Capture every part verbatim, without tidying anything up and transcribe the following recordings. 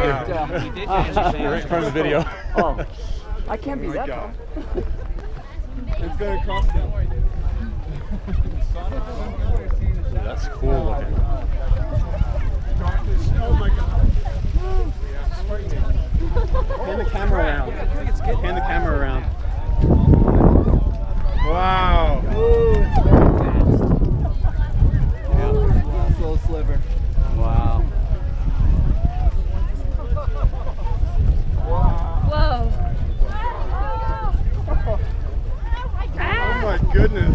You're right in front of the video. Oh, I can't be oh that tall. It's going to cross now. That's cool looking. Oh my god. Pan the camera around. Pan the camera around. Wow. Ooh, it's very fast. Yeah, slow sliver. Wow. Whoa. Oh my goodness.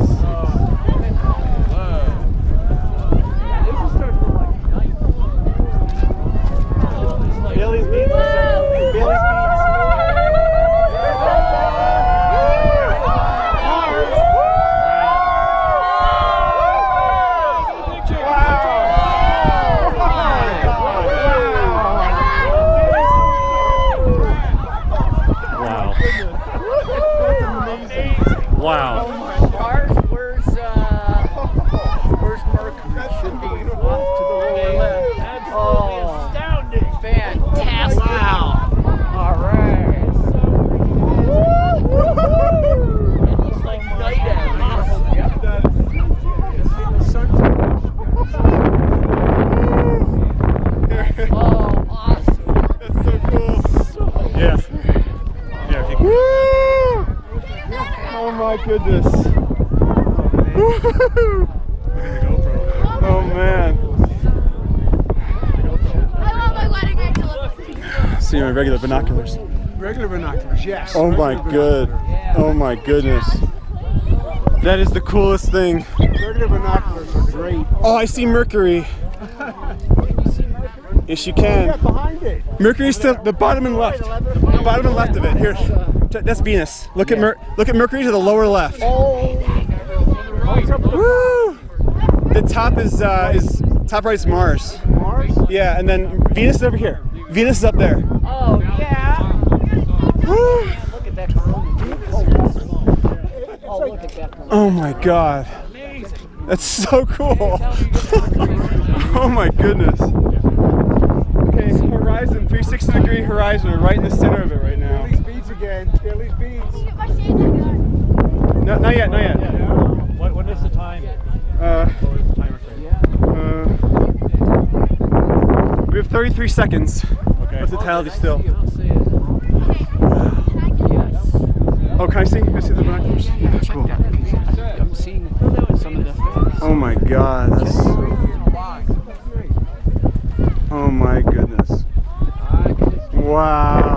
Bailey's beats. Bailey's beats. Wow. Ours, where's, uh, where's Mercury? Should be off to the lower left. That's oh, astounding. Fantastic. Wow. All right. And he's like night out. Oh, awesome. That's so cool. Yeah. Yeah. If you can. Oh my goodness. Oh man. I want my wedding ring to look. See my regular binoculars. Regular binoculars, yes. Oh my good. Oh my goodness. That is the coolest thing. Regular binoculars are great. Oh, I see Mercury. Yes, you can. Behind it. Mercury's to the bottom and left. The bottom and left of it. Here. That's Venus. Look at Mer look at Mercury to the lower left. Oh. Woo! The top is uh, is top right is Mars. Mars? Yeah, and then Venus is over here. Venus is up there. Oh, yeah. Woo! Look at that corona. Oh, look at that corona. Oh my god. That's so cool. Oh my goodness. Okay, horizon, three sixty degree horizon. We're right in the center of it right now. Bailey's beads again. Bailey's beads. No, not yet, not yet. What, what is the time? Uh, What is the timer say? uh, we have thirty-three seconds. Okay. What's the totality still? I'll see it. Oh, can I see? Can I see the binoculars? Yeah, cool. I'm seeing some of the things. Oh my god, that's so... Oh my goodness. Wow.